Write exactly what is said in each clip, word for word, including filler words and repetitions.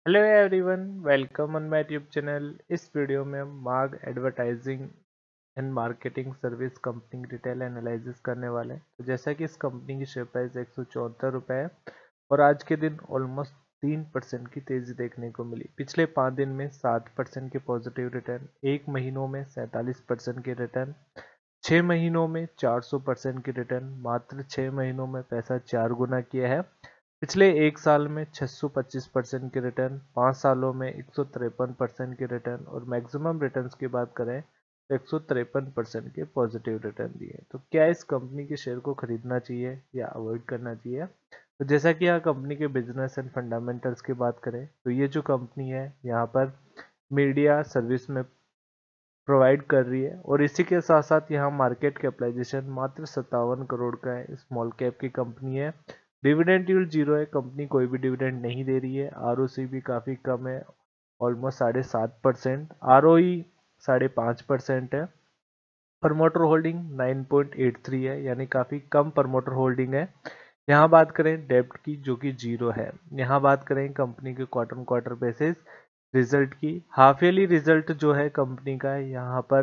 Hello everyone, welcome on my YouTube channel. इस video में हम Marg advertising and marketing service company की detail analysis करने वाले हैं। तो जैसा कि इस कंपनी की शेयर प्राइस एक सौ चौहत्तर रुपये है और आज के दिन ऑलमोस्ट तीन परसेंट की तेजी देखने को मिली। पिछले पाँच दिन में सात परसेंट के पॉजिटिव रिटर्न, एक महीनों में सैंतालीस परसेंट के रिटर्न, छः महीनों में चार सौ परसेंट की रिटर्न। मात्र छः महीनों में पैसा चार गुना किया है। पिछले एक साल में छह सौ पच्चीस परसेंट की रिटर्न, पाँच सालों में एक सौ तिरपन परसेंट की रिटर्न और मैक्सिमम रिटर्न्स की बात करें तो एक सौ तिरपन परसेंट के पॉजिटिव रिटर्न दिए। तो क्या इस कंपनी के शेयर को खरीदना चाहिए या अवॉइड करना चाहिए? तो जैसा कि यहाँ कंपनी के बिजनेस एंड फंडामेंटल्स की बात करें तो ये जो कंपनी है यहाँ पर मीडिया सर्विस में प्रोवाइड कर रही है और इसी के साथ साथ यहाँ मार्केट कैपिटलाइजेशन मात्र सत्तावन करोड़ का है। स्मॉल कैप की कंपनी है। डिविडेंड यील्ड जीरो है, कंपनी कोई भी डिविडेंड नहीं दे रही है। आरओसी भी काफ़ी कम है, ऑलमोस्ट साढ़े सात परसेंट। आरओई साढ़े पाँच परसेंट है। Promoter holding nine point eight three है, यानी काफ़ी कम प्रमोटर होल्डिंग है। यहाँ बात करें डेब्ट की जो कि जीरो है। यहाँ बात करें कंपनी के क्वार्टर क्वार्टर बेसिस रिजल्ट की, हाफ ईयरली रिजल्ट जो है कंपनी का यहाँ पर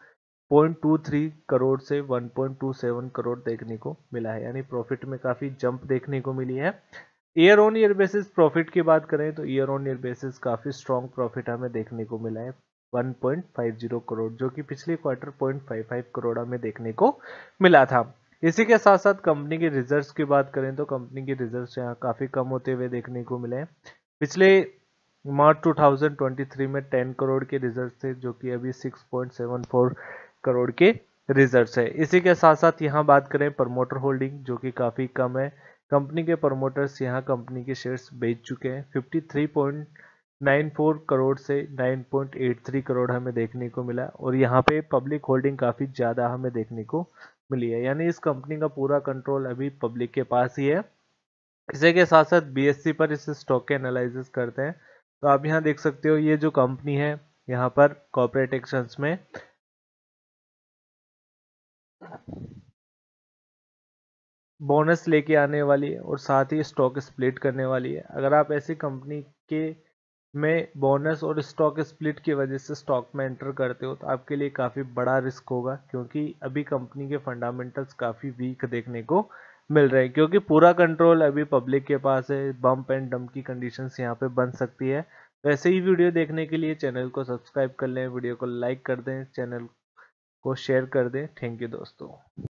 पॉइंट टू थ्री करोड़ से one point two seven crore देखने को मिला है, यानी प्रॉफिट में काफ़ी जंप देखने को मिली है। Year on year basis profit की बात करें तो ईयर ऑन ईयर बेसिस काफ़ी स्ट्रॉन्ग प्रॉफिट हमें देखने को मिला है, one point five zero crore, जो कि पिछले quarter zero point five five crore हमें देखने को मिला था। इसी के साथ साथ कंपनी के रिजल्ट्स की बात करें तो कंपनी के रिजल्ट्स यहाँ काफ़ी कम होते हुए देखने को मिले हैं। पिछले मार्च दो हज़ार तेईस में टेन करोड़ के रिजल्ट थे, जो कि अभी six point seven four crore के रिजल्ट्स है। इसी के साथ साथ यहाँ बात करें प्रमोटर होल्डिंग जो कि काफ़ी कम है। कंपनी के प्रमोटर्स यहाँ कंपनी के शेयर्स बेच चुके हैं। तिरेपन पॉइंट नाइन फोर करोड़ से nine point eight three crore हमें देखने को मिला और यहाँ पे पब्लिक होल्डिंग काफ़ी ज़्यादा हमें देखने को मिली है, यानी इस कंपनी का पूरा कंट्रोल अभी पब्लिक के पास ही है। इसी के साथ साथ बीएससी पर इस स्टॉक के एनालिसिस करते हैं तो आप यहाँ देख सकते हो ये जो कंपनी है यहाँ पर कॉर्पोरेट एक्शंस में बोनस लेके आने वाली है और साथ ही स्टॉक स्प्लिट करने वाली है। अगर आप ऐसी कंपनी के में बोनस और स्टॉक स्प्लिट की वजह से स्टॉक में एंटर करते हो तो आपके लिए काफ़ी बड़ा रिस्क होगा, क्योंकि अभी कंपनी के फंडामेंटल्स काफ़ी वीक देखने को मिल रहे हैं, क्योंकि पूरा कंट्रोल अभी पब्लिक के पास है। बम्प एंड डंप की कंडीशंस यहाँ पे बन सकती है। तो ऐसे ही वीडियो देखने के लिए चैनल को सब्सक्राइब कर लें, वीडियो को लाइक कर दें, चैनल को शेयर कर दें। थैंक यू दोस्तों।